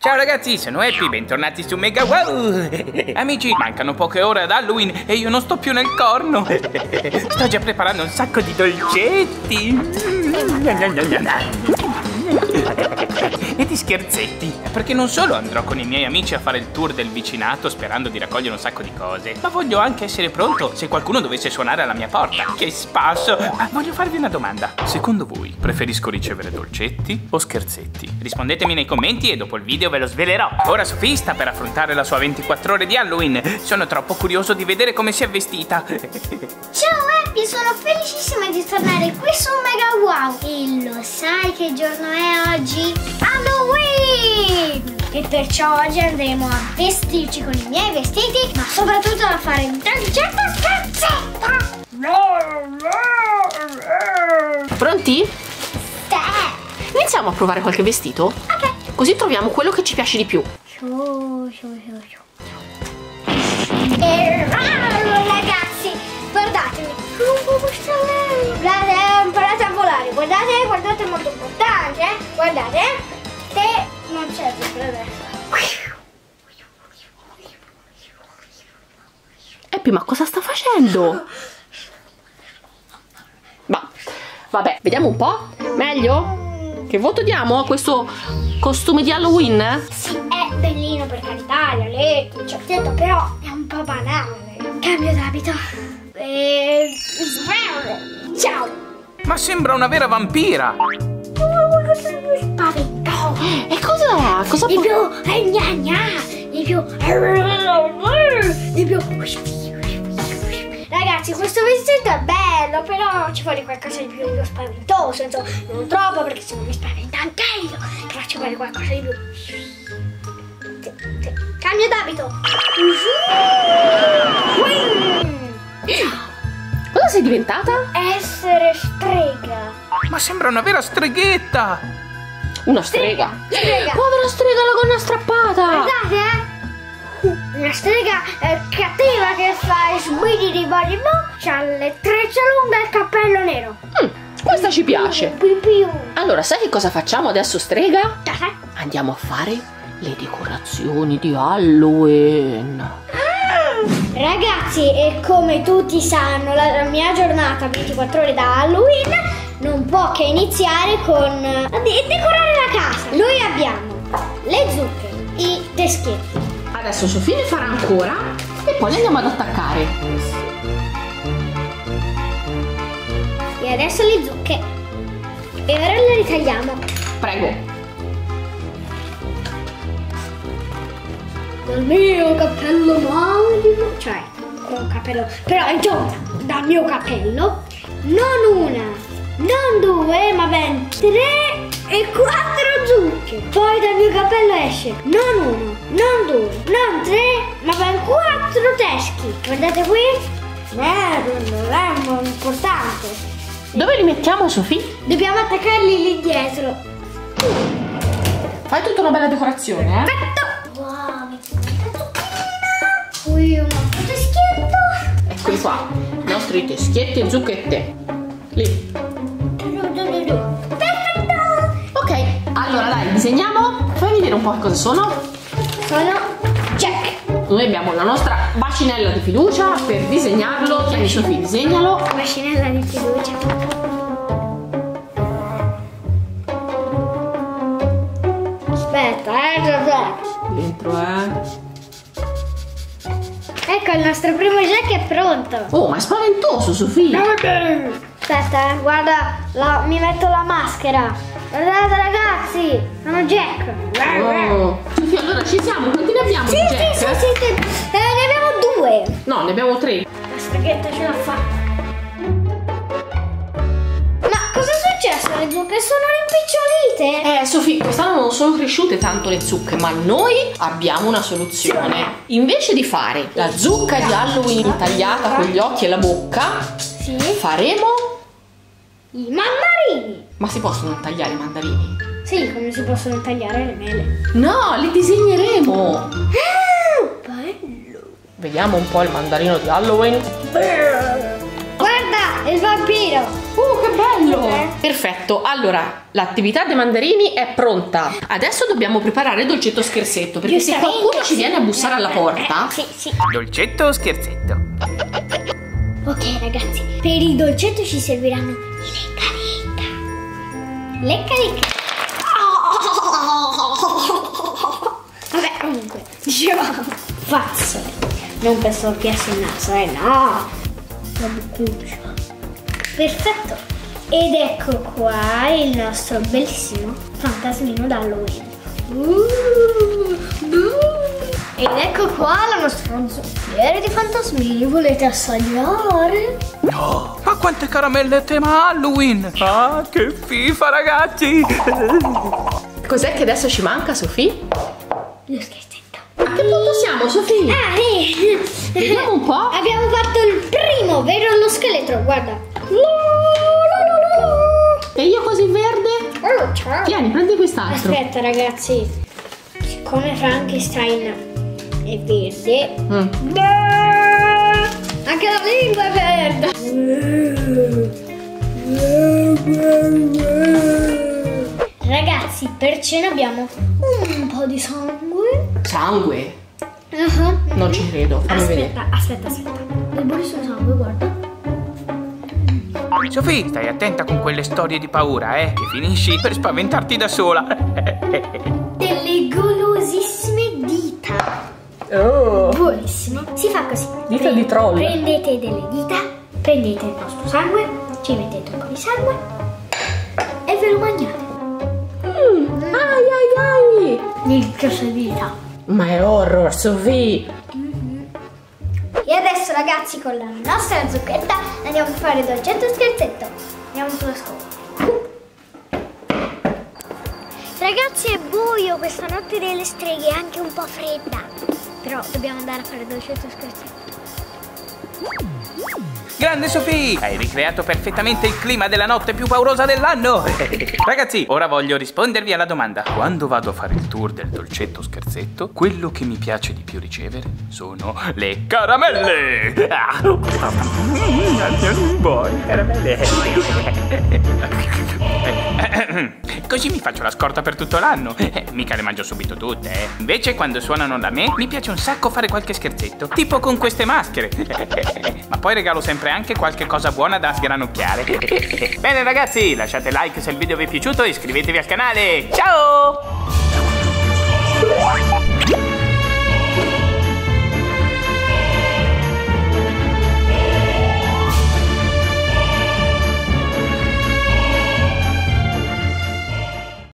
Ciao ragazzi, sono Happy, bentornati su Mega Wow! Amici, mancano poche ore ad Halloween e io non sto più nel corno! Sto già preparando un sacco di dolcetti! E di scherzetti! Perché non solo andrò con i miei amici a fare il tour del vicinato sperando di raccogliere un sacco di cose, ma voglio anche essere pronto se qualcuno dovesse suonare alla mia porta! Che spasso! Ah, voglio farvi una domanda! Secondo voi preferisco ricevere dolcetti o scherzetti? Rispondetemi nei commenti e dopo il video ve lo svelerò. Ora Sophie sta per affrontare la sua 24 ore di Halloween. Sono troppo curioso di vedere come si è vestita. Ciao Happy, sono felicissima di tornare qui su Mega Wow. E lo sai che giorno è oggi? Halloween! E perciò oggi andremo a vestirci con i miei vestiti, ma soprattutto a fare un dolcetto scherzetta. Pronti? Iniziamo a provare qualche vestito? Ok. Così troviamo quello che ci piace di più. Ragazzi, guardatemi. Guardate, ho imparato a volare. Guardate, guardate, è molto importante. Guardate, che non c'è per adesso. Happy, ma cosa sta facendo? Ma, vabbè, vediamo un po'. Meglio? Che voto diamo a questo costume di Halloween? Sì, è bellino per carità, gli aletti, il cioccheretto, però è un po' banale. Cambio d'abito. Ciao. Ma sembra una vera vampira! Spaventoso. E cosa? Cosa Di può... più gna gna, di più. Ragazzi, questo vestito è bello, però ci vuole qualcosa di più spaventoso, insomma, non troppo perché se no mi spaventa anche io, però ci vuole qualcosa di più. Cambio d'abito. Cosa sei diventata? Essere strega. Ma sembra una vera streghetta! Una strega. Strega. Povera strega, la gonna strappata. Guardate, una strega cattiva che fa sguidi di body c'ha le trecce lunghe e il cappello nero. Questa ci piace. Più più. Allora, sai che cosa facciamo adesso, strega? Cosa? Andiamo a fare le decorazioni di Halloween. Ragazzi, e come tutti sanno, la mia giornata 24 ore da Halloween non può che iniziare con decorare la casa. Noi abbiamo le zucche, i teschietti. Adesso Sophie ne farà ancora e poi le andiamo ad attaccare. E adesso le zucche. E ora le ritagliamo. Prego. Dal mio cappello magico, cioè con un cappello, però insomma, dal mio cappello, non una, non due, ma ben 3 e 4 zucche. Poi dal mio cappello esce non uno, non due, non 3, ma ben 4 teschi. Guardate qui, non è importante. Dove li mettiamo, Sophie? Dobbiamo attaccarli lì dietro. Fai tutta una bella decorazione, eh? Perfetto. Wow, mi la zucchina. Qui un altro teschietto. Eccoli qua, i nostri teschietti e zucchette. Lì. Perfetto. Ok, allora dai, disegniamo. Fai vedere un po' cosa sono. Sono Jack. Noi abbiamo la nostra bacinella di fiducia per disegnarlo. Tieni Sophie, disegnalo. Bacinella di fiducia. Aspetta, Dentro, ecco il nostro primo Jack è pronto. Oh, ma è spaventoso, Sophie. Aspetta, guarda, mi metto la maschera. Guardate ragazzi, sono Jack. Oh. Sophie, allora ci siamo, quanti ne abbiamo? Sì, di Jack? sì, ne abbiamo 2. No, ne abbiamo 3. La streghetta ce la fa. Ma cosa è successo? Le zucche sono rimpicciolite. Sophie, quest'anno non sono cresciute tanto le zucche, ma noi abbiamo una soluzione. Invece di fare la zucca di Halloween tagliata con gli occhi e la bocca, Sì. faremo... I mandarini. Ma si possono tagliare i mandarini? Sì, come si possono tagliare le mele. No, li disegneremo. Bello. Vediamo un po' il mandarino di Halloween. Guarda, il vampiro. Che bello! bello! Perfetto, allora l'attività dei mandarini è pronta. Adesso dobbiamo preparare il dolcetto scherzetto, perché se qualcuno ci viene a bussare alla porta... Sì. Dolcetto o scherzetto? Ok ragazzi, per il dolcetto ci serviranno i lecca lecca. Vabbè, comunque, dicevamo falso. Non per storpiarsi il naso, no. La buccuccia. Perfetto. Ed ecco qua il nostro bellissimo fantasmino d'Halloween. Ed ecco qua la nostra zuppiere di fantasmini. Volete assaggiare? No! Ma quante caramelle tema Halloween! Ah, che fifa, ragazzi! Cos'è che adesso ci manca, Sofì? Lo scherzetto. A che punto siamo, Sofì? Sì. Vediamo un po'. Abbiamo fatto il primo, vero? Lo scheletro, guarda. E io così verde? Oh, ciao. Tieni, prendi quest'altro. Aspetta ragazzi, siccome Frankenstein è verde, anche la lingua è verde. Ragazzi, per cena abbiamo un po' di sangue. Sangue? Non ci credo, fammi vedere. Aspetta. Il buonissimo sangue, guarda. Sofì, stai attenta con quelle storie di paura, che finisci per spaventarti da sola. Delle golosissime dita. Oh. Buonissimo. Si fa così. Dita di troll. Prendete delle dita, prendete il vostro sangue, ci mettete un po' di sangue e ve lo mangiate. Ai. Il cazzo di dita. Ma è horror, Sofì. E adesso ragazzi, con la nostra zucchetta andiamo a fare dolcetto scherzetto. Andiamo sulla scuola. Ragazzi, è buio, questa notte delle streghe è anche un po' fredda. Però dobbiamo andare a fare dolcetto scherzetto. Grande Sofì! Hai ricreato perfettamente il clima della notte più paurosa dell'anno! Ragazzi, ora voglio rispondervi alla domanda. Quando vado a fare il tour del dolcetto scherzetto, quello che mi piace di più ricevere sono le caramelle! Buone caramelle! Così mi faccio la scorta per tutto l'anno. Mica le mangio subito tutte, Invece quando suonano da me, mi piace un sacco fare qualche scherzetto, tipo con queste maschere. Ma poi regalo sempre anche qualche cosa buona da sgranocchiare. Bene ragazzi, lasciate like se il video vi è piaciuto e iscrivetevi al canale. Ciao!